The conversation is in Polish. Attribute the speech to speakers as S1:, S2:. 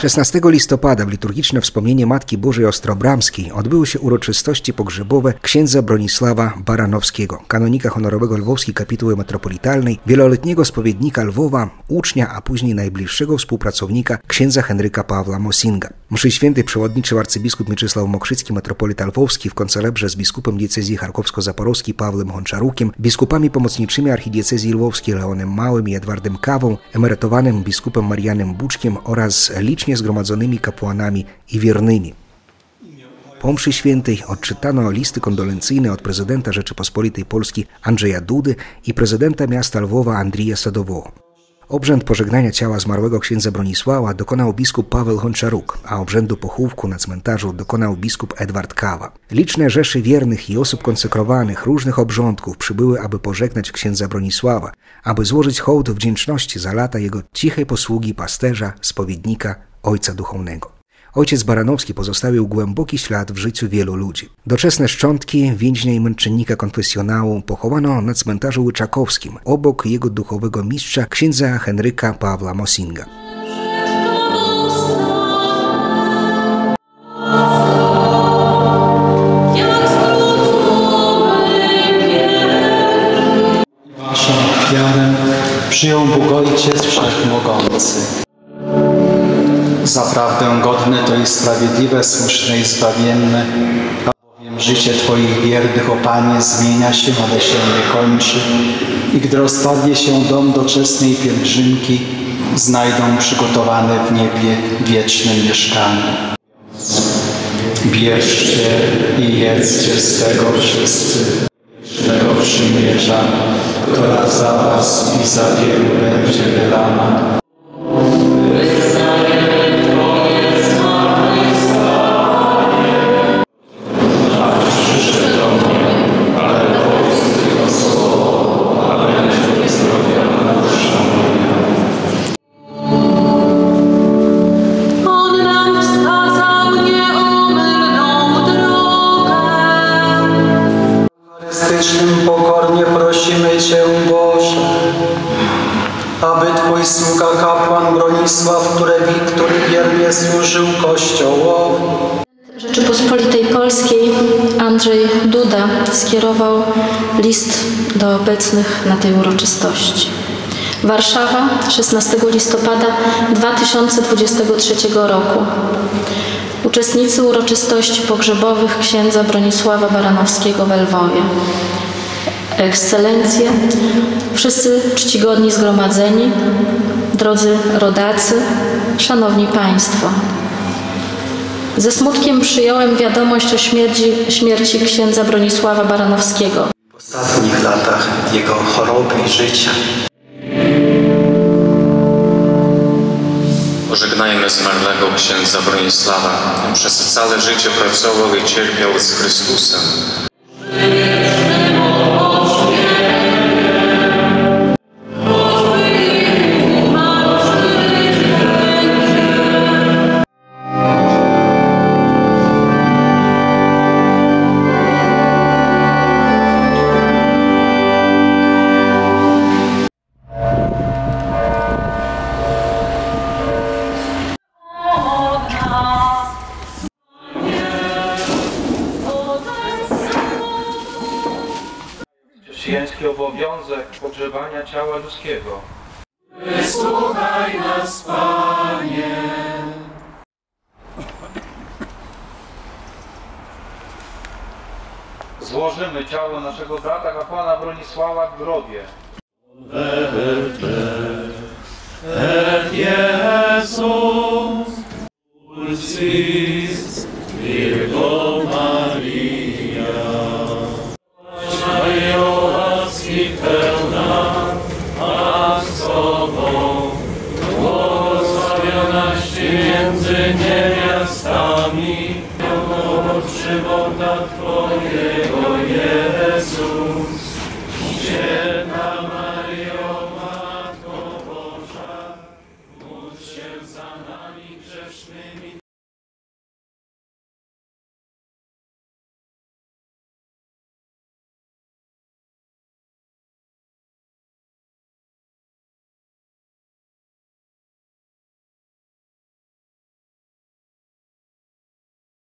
S1: 16 listopada w liturgiczne wspomnienie Matki Bożej Ostrobramskiej odbyły się uroczystości pogrzebowe księdza Bronisława Baranowskiego, kanonika honorowego Lwowskiej Kapituły Metropolitalnej, wieloletniego spowiednika Lwowa, ucznia, a później najbliższego współpracownika księdza Henryka Pawła Mosinga. Mszy świętej przewodniczył arcybiskup Mieczysław Mokrzycki, metropolita lwowski, w koncelebrze z biskupem diecezji charkowsko-zaporowskiej Pawłem Honczarukiem, biskupami pomocniczymi archidiecezji lwowskiej Leonem Małym i Edwardem Kawą, emerytowanym biskupem Marianem Buczkiem oraz licznie zgromadzonymi kapłanami i wiernymi. Po mszy świętej odczytano listy kondolencyjne od prezydenta Rzeczypospolitej Polskiej Andrzeja Dudy i prezydenta miasta Lwowa Andrija Sadowoło. Obrzęd pożegnania ciała zmarłego księdza Bronisława dokonał biskup Paweł Honczaruk, a obrzędu pochówku na cmentarzu dokonał biskup Edward Kawa. Liczne rzesze wiernych i osób konsekrowanych różnych obrządków przybyły, aby pożegnać księdza Bronisława, aby złożyć hołd wdzięczności za lata jego cichej posługi pasterza, spowiednika, ojca duchownego. Ojciec Baranowski pozostawił głęboki ślad w życiu wielu ludzi. Doczesne szczątki więźnia i męczennika konfesjonału pochowano na cmentarzu łyczakowskim, obok jego duchowego mistrza, księdza Henryka Pawła Mosinga.
S2: Waszą ofiarę przyjął Bóg Ojciec Wszechmogący. Zaprawdę godne to i sprawiedliwe, słuszne i zbawienne, bowiem życie Twoich wiernych, o Panie, zmienia się, ale się nie kończy. I gdy rozpadnie się dom doczesnej pielgrzymki, znajdą przygotowane w niebie wieczne mieszkanie. Bierzcie i jedzcie z tego wszyscy, wiecznego przymierza, która za was i za wielu będzie wylana. Pokornie prosimy Cię, Boże, aby Twój sługa kapłan Bronisław, który wiernie służył Kościołowi.
S3: Rzeczypospolitej Polskiej Andrzej Duda skierował list do obecnych na tej uroczystości. Warszawa, 16 listopada 2023 roku. Uczestnicy uroczystości pogrzebowych księdza Bronisława Baranowskiego w Lwowie. Ekscelencje, wszyscy czcigodni zgromadzeni, drodzy rodacy, szanowni Państwo. Ze smutkiem przyjąłem wiadomość o śmierci księdza Bronisława Baranowskiego.
S2: W ostatnich latach jego choroby i życia.
S4: Pożegnajmy zmarłego księdza Bronisława. Przez całe życie pracował i cierpiał z Chrystusem.
S5: Chrześcijański obowiązek pogrzebania ciała ludzkiego.
S6: Wysłuchaj nas, Panie.
S5: Złożymy ciało naszego brata kapłana Bronisława w grobie.
S6: Et Jesus, Dulcis Virgo Maria, Mario łaski pełna, a z Tobą błogosławionaś między niewiastami, żywota Twojego, Jezus. Święta Maryjo, Matko Boża, módl się za nami grzesznymi,